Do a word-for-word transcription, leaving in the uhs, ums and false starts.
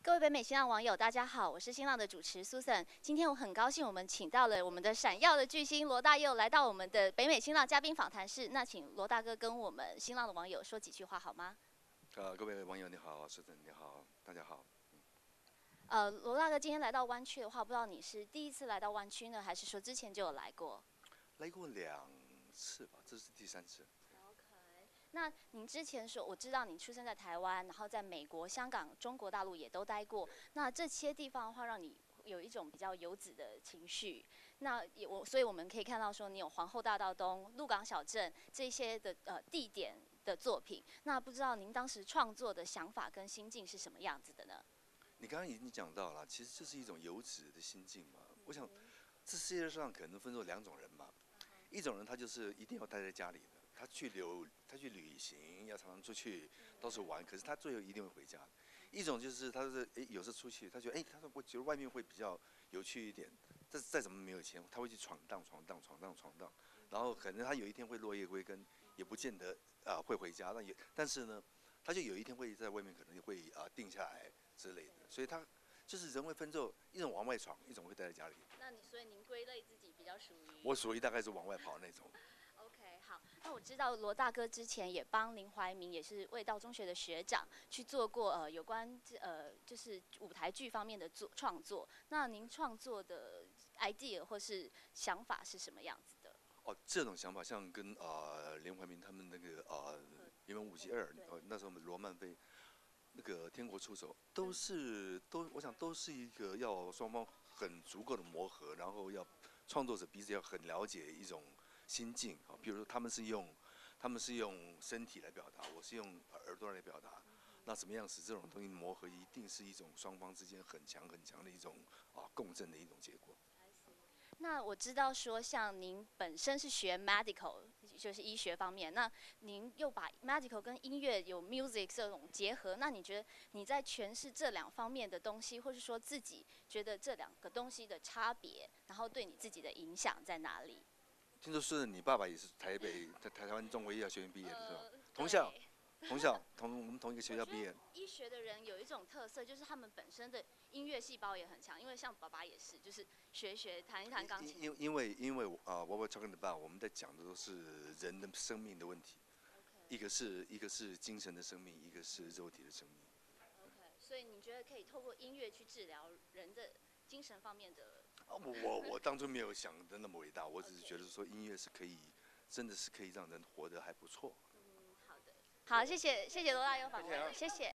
各位北美新浪网友，大家好，我是新浪的主持 Susan。今天我很高兴，我们请到了我们的闪耀的巨星罗大佑来到我们的北美新浪嘉宾访谈室。那请罗大哥跟我们新浪的网友说几句话好吗？ 呃，各位网友你好，Susan你好，大家好。 呃，罗大哥今天来到湾区的话，不知道你是第一次来到湾区呢，还是说之前就有来过？ 来过两次吧，这是第三次。 那您之前说，我知道你出生在台湾，然后在美国、香港、中国大陆也都待过。那这些地方的话，让你有一种比较游子的情绪。那也我，所以我们可以看到说，你有皇后大道东、鹿港小镇这些的呃地点的作品。那不知道您当时创作的想法跟心境是什么样子的呢？ 你刚刚已经讲到了，其实这是一种游子的心境嘛。我想，这世界上可能分作两种人嘛，一种人他就是一定要待在家里的。他去留，他去旅行，要常常出去到处玩，可是他最后一定会回家。一种就是他是哎，有时出去，他觉得哎，他说我觉得外面会比较有趣一点，但是再怎么没有钱，他会去闯荡、闯荡、闯荡、闯荡，然后可能他有一天会落叶归根，也不见得啊、呃、会回家，那也但是呢，他就有一天会在外面可能会啊、呃、定下来之类的，所以他就是人会分作一种往外闯，一种会待在家里。 那你所以您归类自己比较属于？ 我属于大概是往外跑那种。 OK， 好，那我知道罗大哥之前也帮林怀民，也是味道中学的学长，去做过呃有关呃就是舞台剧方面的作创作。那您创作的 idea 或是想法是什么样子的？ 哦，这种想法像跟呃林怀民他们那个呃《云门舞集二》呃那时候罗曼菲那个《天国出走》都是都我想都是一个要双方很足够的磨合，然后要创作者彼此要很了解一种心境啊。比如说他们是用他们是用身体来表达，我是用耳朵来表达。那怎么样使这种东西磨合，一定是一种双方之间很强很强的一种啊共振的一种结果。 那我知道说，像您本身是学 medical， 就是医学方面，那您又把 medical 跟音乐有 music 这种结合，那你觉得你在诠释这两方面的东西，或是说自己觉得这两个东西的差别，然后对你自己的影响在哪里？ 听说是你爸爸也是台北台台湾中国医药学院毕业的是吧？ 呃、 同校。同校同我们同一个学校毕业。 医学的人有一种特色，就是他们本身的音乐细胞也很强，因为像爸爸也是，就是学学弹一弹钢琴。 因因为因为啊 ，What we're talking about， 我们在讲的都是人的生命的问题， okay. 一个是一个是精神的生命，一个是肉体的生命。 OK， 所以你觉得可以透过音乐去治疗人的精神方面的？ 啊，我我我当初没有想的那么伟大，我只是觉得说音乐是可以，真的是可以让人活得还不错。 好，谢谢谢谢罗大佑访问，谢谢。